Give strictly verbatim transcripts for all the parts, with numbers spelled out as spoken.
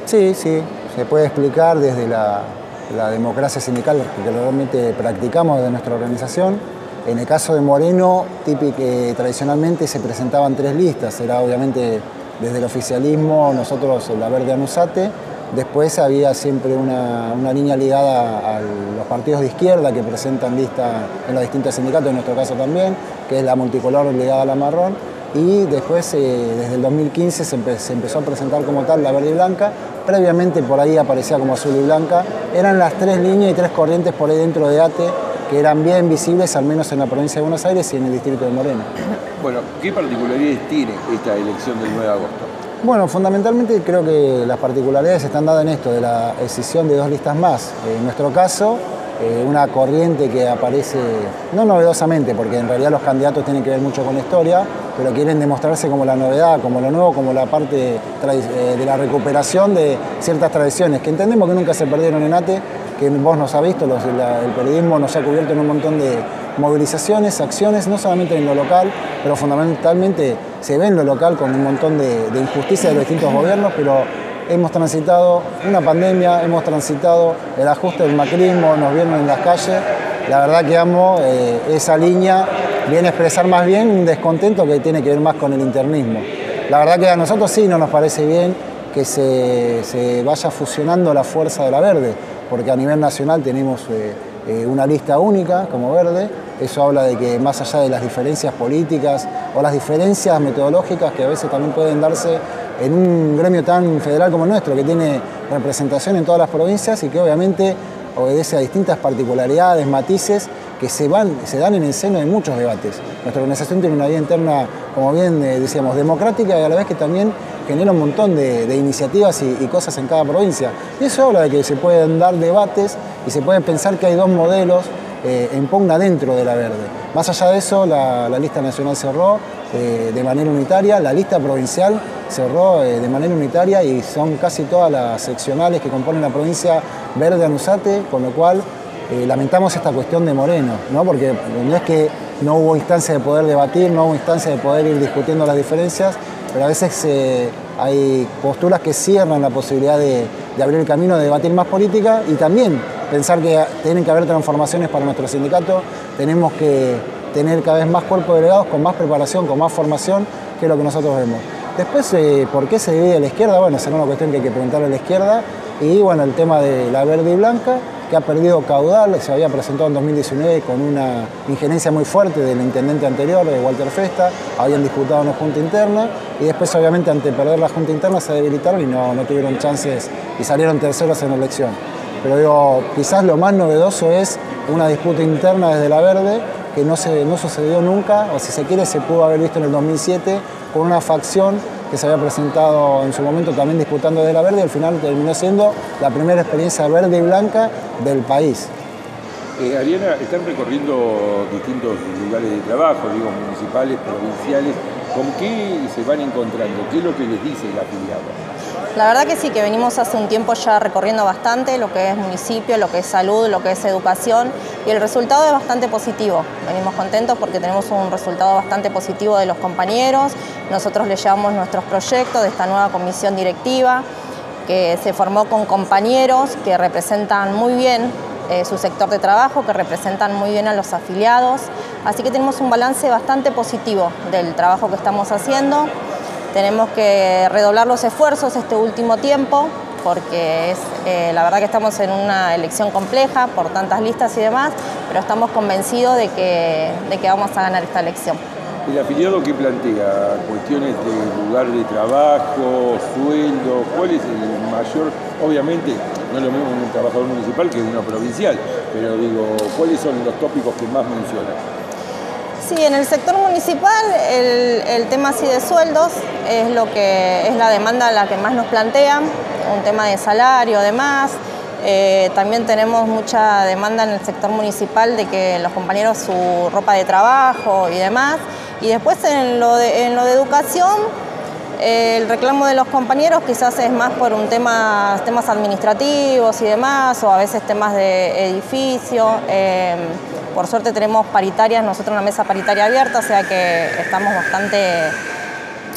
Sí, sí, se puede explicar desde la, la democracia sindical que realmente practicamos de nuestra organización. En el caso de Moreno, típico, eh, tradicionalmente se presentaban tres listas, era obviamente desde el oficialismo, nosotros la Verde Anusate, después había siempre una, una línea ligada a los partidos de izquierda que presentan listas en los distintos sindicatos, en nuestro caso también, que es la multicolor ligada a la marrón, y después eh, desde el dos mil quince se, empe se empezó a presentar como tal la Verde y Blanca, previamente por ahí aparecía como Azul y Blanca, eran las tres líneas y tres corrientes por ahí dentro de A T E que eran bien visibles, al menos en la provincia de Buenos Aires y en el distrito de Moreno. Bueno, ¿qué particularidades tiene esta elección del nueve de agosto? Bueno, fundamentalmente creo que las particularidades están dadas en esto, de la decisión de dos listas más. En nuestro caso, eh, una corriente que aparece, no novedosamente, porque en realidad los candidatos tienen que ver mucho con la historia, pero quieren demostrarse como la novedad, como lo nuevo, como la parte eh, de la recuperación de ciertas tradiciones, que entendemos que nunca se perdieron en A T E, que vos nos ha visto, los, la, el periodismo nos ha cubierto en un montón de movilizaciones, acciones, no solamente en lo local, pero fundamentalmente se ve en lo local con un montón de, de injusticias de los distintos gobiernos, pero hemos transitado una pandemia, hemos transitado el ajuste del macrismo, nos vieron en las calles. La verdad que amo eh, esa línea, viene a expresar más bien un descontento que tiene que ver más con el internismo. La verdad que a nosotros sí no nos parece bien que se, se vaya fusionando la fuerza de la Verde, porque a nivel nacional tenemos eh, eh, una lista única como Verde. Eso habla de que más allá de las diferencias políticas o las diferencias metodológicas que a veces también pueden darse en un gremio tan federal como el nuestro, que tiene representación en todas las provincias y que obviamente obedece a distintas particularidades, matices que se, van, se dan en el seno de muchos debates. Nuestra organización tiene una vida interna, como bien eh, decíamos, democrática y a la vez que también genera un montón de, de iniciativas y, y cosas en cada provincia. Y eso habla de que se pueden dar debates y se puede pensar que hay dos modelos eh, en pugna dentro de la Verde. Más allá de eso, la, la lista nacional cerró eh, de manera unitaria, la lista provincial cerró eh, de manera unitaria y son casi todas las seccionales que componen la provincia Verde Anusate, con lo cual eh, lamentamos esta cuestión de Moreno, ¿no? Porque no es que no hubo instancia de poder debatir, no hubo instancia de poder ir discutiendo las diferencias, pero a veces eh, hay posturas que cierran la posibilidad de, de abrir el camino de debatir más política y también pensar que tienen que haber transformaciones para nuestro sindicato, tenemos que tener cada vez más cuerpos delegados con más preparación, con más formación, que es lo que nosotros vemos. Después, eh, ¿por qué se divide la izquierda? Bueno, será una cuestión que hay que preguntarle a la izquierda. Y bueno, el tema de la Verde y Blanca, que ha perdido caudal, se había presentado en dos mil diecinueve con una injerencia muy fuerte del intendente anterior, de Walter Festa, habían disputado una junta interna y después obviamente ante perder la junta interna se debilitaron y no, no tuvieron chances y salieron terceros en la elección. Pero digo, quizás lo más novedoso es una disputa interna desde la Verde que no, se, no sucedió nunca, o si se quiere se pudo haber visto en el dos mil siete con una facción que se había presentado en su momento también disputando de la Verde y al final terminó siendo la primera experiencia verde y blanca del país. Eh, Ariana, están recorriendo distintos lugares de trabajo, digo, municipales, provinciales. ¿Con qué se van encontrando? ¿Qué es lo que les dice el afiliado? La verdad que sí, que venimos hace un tiempo ya recorriendo bastante lo que es municipio, lo que es salud, lo que es educación y el resultado es bastante positivo. Venimos contentos porque tenemos un resultado bastante positivo de los compañeros. Nosotros les llevamos nuestros proyectos de esta nueva comisión directiva que se formó con compañeros que representan muy bien eh, su sector de trabajo, que representan muy bien a los afiliados. Así que tenemos un balance bastante positivo del trabajo que estamos haciendo. Tenemos que redoblar los esfuerzos este último tiempo porque es, eh, la verdad que estamos en una elección compleja por tantas listas y demás, pero estamos convencidos de que, de que vamos a ganar esta elección. ¿El afiliado qué plantea? ¿Cuestiones de lugar de trabajo, sueldo? ¿Cuál es el mayor? Obviamente no es lo mismo un trabajador municipal que uno provincial, pero digo, ¿cuáles son los tópicos que más mencionan? Sí, en el sector municipal el, el tema así de sueldos es lo que es la demanda la que más nos plantean, un tema de salario, demás. Eh, también tenemos mucha demanda en el sector municipal de que los compañeros su ropa de trabajo y demás. Y después en lo de, en lo de educación, eh, el reclamo de los compañeros quizás es más por un tema, temas administrativos y demás, o a veces temas de edificio. Eh, Por suerte tenemos paritarias, nosotros una mesa paritaria abierta, o sea que estamos bastante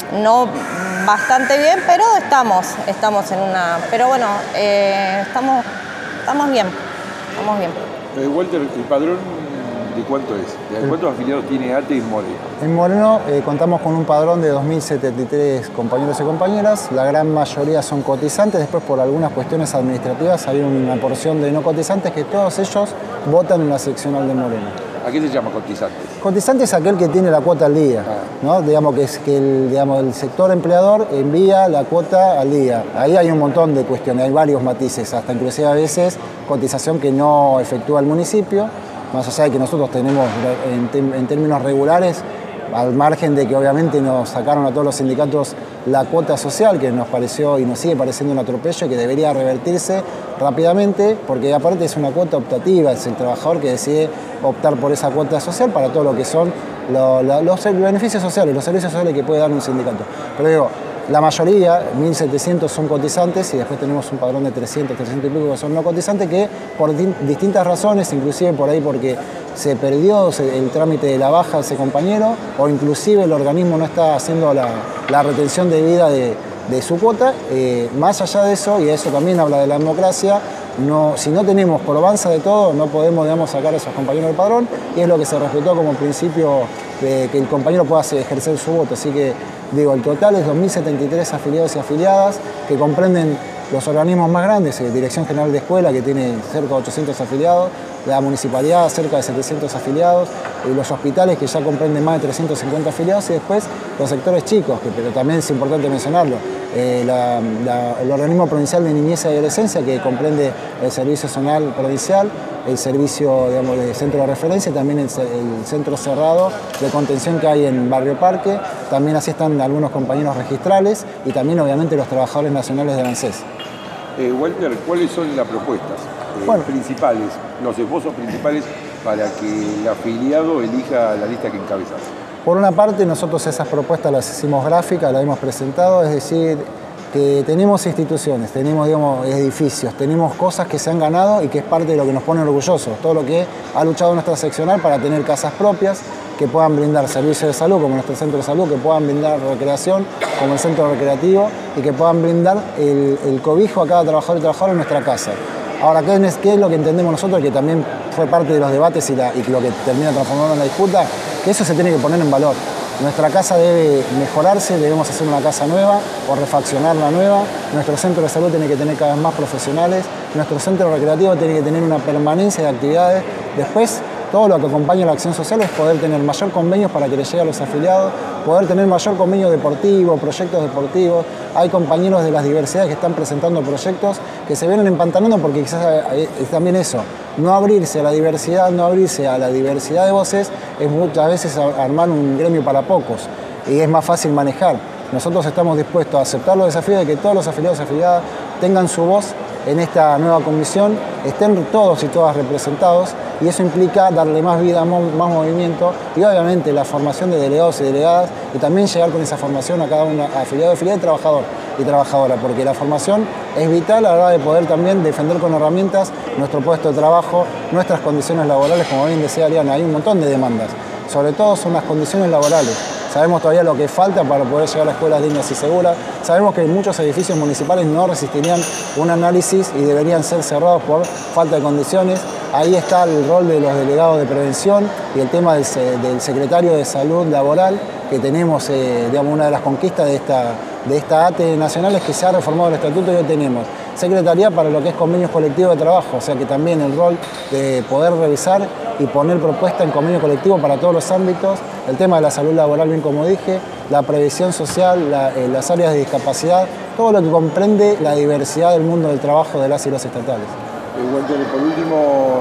no bastante bien, pero estamos, estamos en una... Pero bueno, eh, estamos, estamos bien, estamos bien. Eh, Walter, ¿el padrón de cuánto es? ¿De cuántos afiliados tiene ATE en Moreno? En Moreno eh, contamos con un padrón de dos mil setenta y tres compañeros y compañeras. La gran mayoría son cotizantes. Después, por algunas cuestiones administrativas, hay una porción de no cotizantes que todos ellos votan en la seccional de Moreno. ¿A qué se llama cotizante? Cotizante es aquel que tiene la cuota al día, ah. ¿no? Digamos que es que el, digamos, el sector empleador envía la cuota al día. Ahí hay un montón de cuestiones, hay varios matices, hasta inclusive a veces cotización que no efectúa el municipio, más allá de que nosotros tenemos en, en términos regulares, al margen de que obviamente nos sacaron a todos los sindicatos la cuota social, que nos pareció y nos sigue pareciendo un atropello, que debería revertirse rápidamente, porque aparte es una cuota optativa, es el trabajador que decide optar por esa cuota social para todo lo que son lo, lo, los beneficios sociales, los servicios sociales que puede dar un sindicato. Pero digo, la mayoría, mil setecientos, son cotizantes y después tenemos un padrón de trescientos, trescientos y pico que son no cotizantes, que por distintas razones, inclusive por ahí porque se perdió el trámite de la baja de ese compañero, o inclusive el organismo no está haciendo la, la retención de vida de, de su cuota. Eh, más allá de eso, y eso también habla de la democracia, no, si no tenemos probanza de todo, no podemos, digamos, sacar a esos compañeros del padrón, y es lo que se respetó como principio de que el compañero pueda ejercer su voto. Así que, digo, el total es dos mil setenta y tres afiliados y afiliadas, que comprenden los organismos más grandes, eh, Dirección General de Escuela, que tiene cerca de ochocientos afiliados, la Municipalidad, cerca de setecientos afiliados, y los hospitales, que ya comprenden más de trescientos cincuenta afiliados, y después los sectores chicos, que, pero también es importante mencionarlo, eh, la, la, el Organismo Provincial de Niñez y Adolescencia, que comprende el Servicio Zonal Provincial, el servicio, digamos, de centro de referencia, también el, el centro cerrado de contención que hay en Barrio Parque, también así están algunos compañeros registrales y también obviamente los trabajadores nacionales de ANSES. Eh, Walter, ¿cuáles son las propuestas eh, bueno, principales, los esbozos principales para que el afiliado elija la lista que encabezas? Por una parte, nosotros esas propuestas las hicimos gráficas, las hemos presentado, es decir, que tenemos instituciones, tenemos, digamos, edificios, tenemos cosas que se han ganado y que es parte de lo que nos pone orgullosos, todo lo que ha luchado nuestra seccional para tener casas propias, que puedan brindar servicios de salud como nuestro centro de salud, que puedan brindar recreación como el centro recreativo y que puedan brindar el, el cobijo a cada trabajador y trabajadora en nuestra casa. Ahora, ¿qué es, qué es lo que entendemos nosotros? Que también fue parte de los debates y, la, y lo que termina transformando en la disputa, que eso se tiene que poner en valor. Nuestra casa debe mejorarse, debemos hacer una casa nueva o refaccionar la nueva. Nuestro centro de salud tiene que tener cada vez más profesionales. Nuestro centro recreativo tiene que tener una permanencia de actividades. Después, todo lo que acompaña a la acción social es poder tener mayor convenios para que les llegue a los afiliados, poder tener mayor convenio deportivo, proyectos deportivos. Hay compañeros de las diversidades que están presentando proyectos que se vienen empantanando porque quizás es también eso, no abrirse a la diversidad, no abrirse a la diversidad de voces, es muchas veces armar un gremio para pocos y es más fácil manejar. Nosotros estamos dispuestos a aceptar los desafíos de que todos los afiliados y afiliadas tengan su voz en esta nueva comisión, estén todos y todas representados, y eso implica darle más vida, más movimiento y obviamente la formación de delegados y delegadas, y también llegar con esa formación a cada uno, afiliado, afiliada y trabajador y trabajadora, porque la formación es vital a la hora de poder también defender con herramientas nuestro puesto de trabajo, nuestras condiciones laborales. Como bien decía Ariana, hay un montón de demandas, sobre todo son las condiciones laborales. Sabemos todavía lo que falta para poder llegar a escuelas dignas y seguras. Sabemos que muchos edificios municipales no resistirían un análisis y deberían ser cerrados por falta de condiciones. Ahí está el rol de los delegados de prevención y el tema del, del secretario de salud laboral, que tenemos, eh, digamos, una de las conquistas de esta, de esta ATE nacional es que se ha reformado el estatuto y hoy tenemos secretaría para lo que es convenios colectivos de trabajo, o sea que también el rol de poder revisar y poner propuestas en convenio colectivo para todos los ámbitos, el tema de la salud laboral, bien como dije, la previsión social, la, eh, las áreas de discapacidad, todo lo que comprende la diversidad del mundo del trabajo de las y los estatales. Eh, Walter, por último,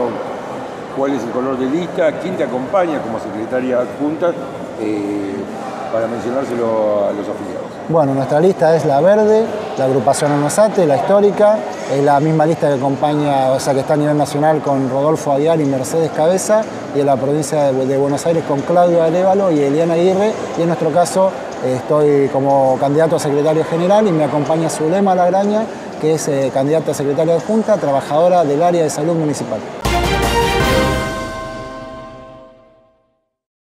¿cuál es el color de lista? ¿Quién te acompaña como secretaria adjunta eh, para mencionárselo a los afiliados? Bueno, nuestra lista es la verde, la agrupación ANOSATE, la histórica, es la misma lista que acompaña, o sea, que está a nivel nacional con Rodolfo Aguiar y Mercedes Cabeza, y en la provincia de, de Buenos Aires con Claudio Arévalo y Eliana Aguirre, y en nuestro caso eh, estoy como candidato a secretario general y me acompaña Zulema Lagraña, que es eh, candidata a secretaria adjunta, trabajadora del área de salud municipal.